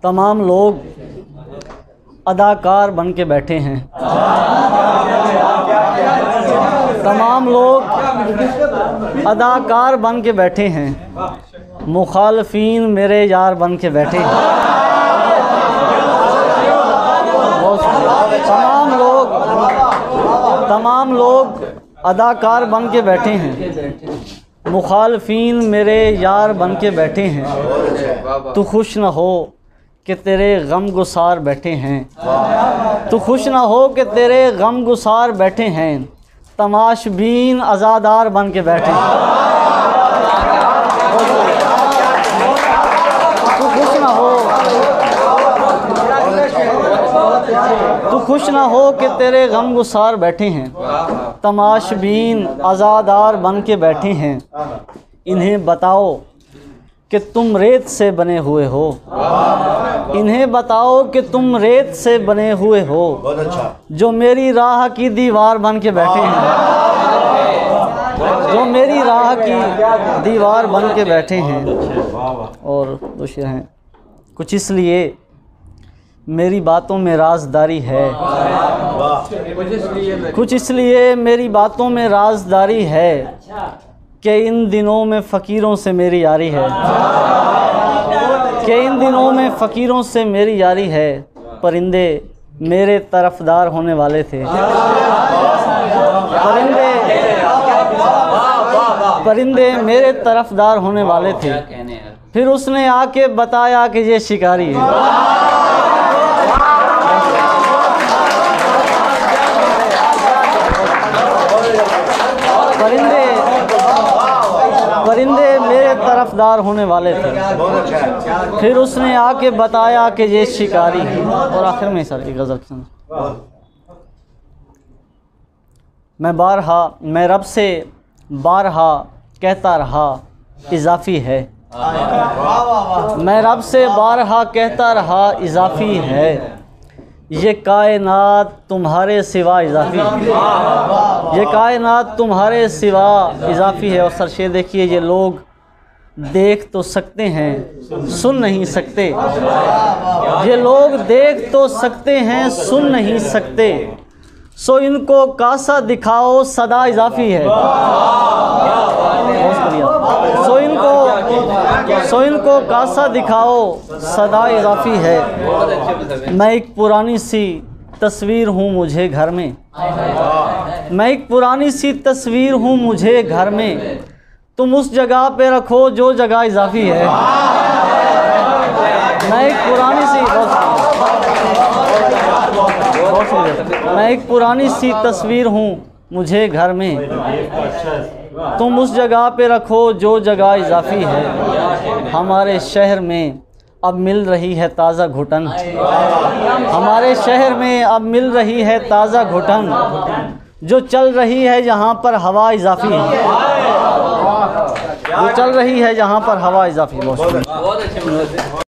तमाम लोग अदाकार बन के बैठे हैं, तमाम लोग अदाकार बन के बैठे हैं, मुखालफीन मेरे यार बन के बैठे हैं। तमाम लोग अदाकार बन के बैठे हैं, मुखालफीन मेरे यार बन के बैठे हैं। तू खुश न हो कि तेरे गम गुसार बैठे हैं, तू खुश न हो कि तेरे गम गुसार बैठे हैं। तमाशबीन आज़ादार बन के बैठे हैं। तू खुश न हो, तू खुश न हो कि तेरे गम गुसार बैठे हैं। तमाशबीन आज़ादार बन के बैठे हैं। इन्हें बताओ कि तुम रेत से बने हुए हो, इन्हें बताओ कि तुम रेत से बने हुए हो, जो मेरी राह की दीवार बन के बैठे हैं, जो मेरी राह की दीवार बन के बैठे हैं। और दूसरे हैं, कुछ इसलिए मेरी बातों में राजदारी है, कुछ इसलिए मेरी बातों में राजदारी है कि इन दिनों में फ़कीरों से मेरी यारी है, कि इन दिनों में फ़कीरों से मेरी यारी है। परिंदे मेरे तरफदार होने वाले थे, परिंदे मेरे तरफदार होने वाले थे। फिर उसने आके बताया कि ये शिकारी है। परिंदे मेरे तरफदार होने वाले थे, फिर उसने आके बताया कि ये शिकारी है। और आखिर में सर एक गज़ल सुन, मैं रब से बारहा कहता रहा इजाफ़ी है, मैं रब से बारहा कहता रहा इजाफ़ी है। ये कायनात तुम्हारे सिवा इजाफ़ी है, ये कायनात तुम्हारे सिवा इजाफ़ी है। और सरशे देखिए, ये लोग देख तो सकते हैं सुन नहीं सकते, ये लोग देख तो सकते हैं सुन नहीं सकते। सो इनको कासा दिखाओ सदा इजाफ़ी है, सो इनको कासा दिखाओ सदा इजाफ़ी है। मैं एक पुरानी सी तस्वीर हूँ मुझे घर में, मैं एक पुरानी सी तस्वीर हूँ मुझे घर में। तुम उस जगह पे रखो जो जगह इजाफ़ी है। मैं एक पुरानी सी मैं एक पुरानी सी तस्वीर हूँ मुझे घर में, तुम उस जगह पे रखो जो जगह इजाफ़ी है। हमारे शहर में अब मिल रही है ताज़ा घुटन, हमारे शहर में अब मिल रही है ताज़ा घुटन, जो चल रही है यहाँ पर हवा इजाफ़ी है, जो चल रही है यहाँ पर हवा इजाफ़ी है।